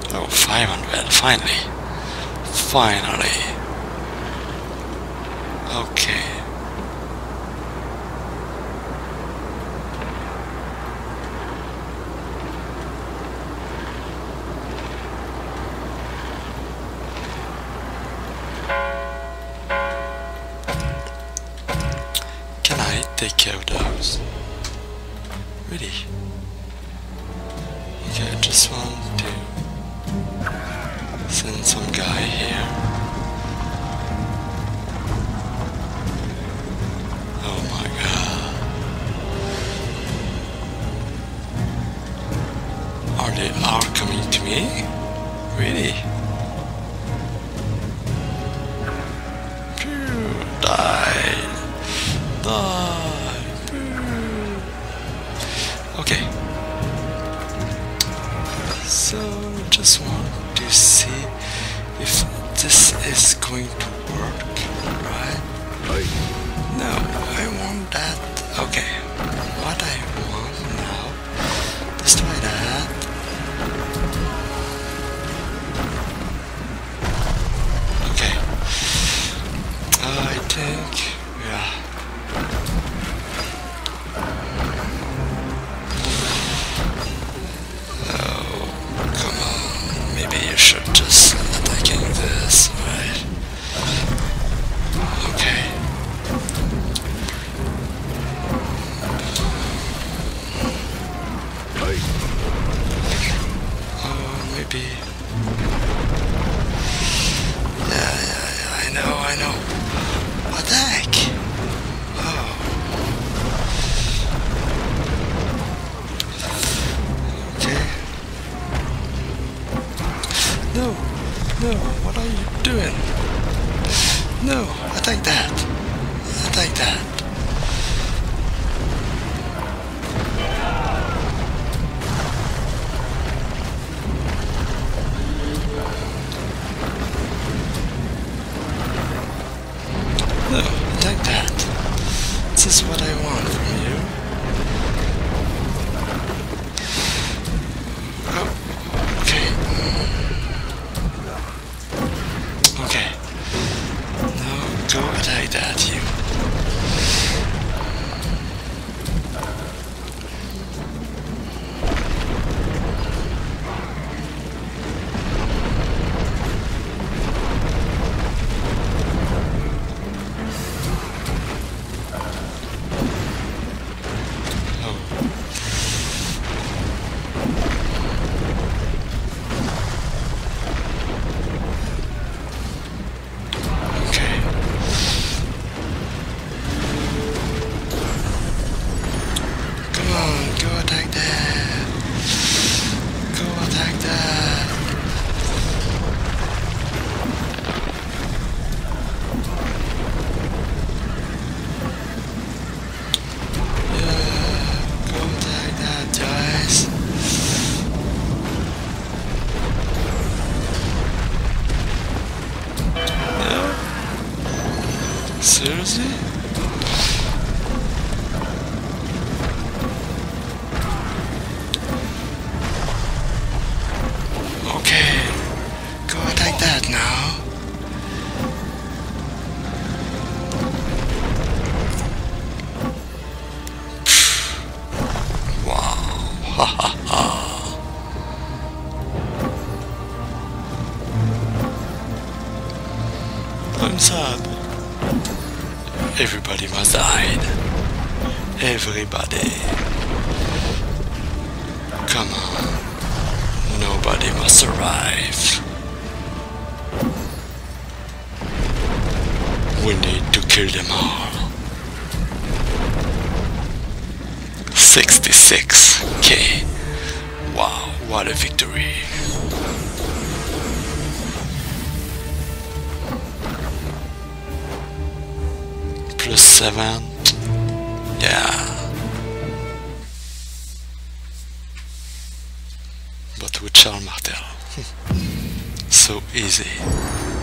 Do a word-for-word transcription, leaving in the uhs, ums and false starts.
Oh, five hundred, finally. Finally. Okay. Can I take care of those? Really? Okay, I just want to send some guy here. Oh my god. Are they all coming to me? Really? Phew, die. Die. Phew. Okay. So just want to see if this is going to work, right? No, I want that. Okay, what I want now, let's try that. Okay, uh, I think, yeah. Should just attacking this, right? Okay. Oh, maybe. Yeah, yeah, yeah. I know, I know. Attack. Oh. Okay. No, no, what are you doing? No, attack that. Attack that. No, attack that. This is what I want from you. Oh, okay. Okay. Now go attack that, you. Seriously? Okay, go attack that now. Wow, ha ha ha. I'm sad. Everybody must hide. Everybody. Come on. Nobody must survive. We need to kill them all. sixty-six K. Wow, what a victory. Plus seven. Yeah. But with Charles Martel. So easy.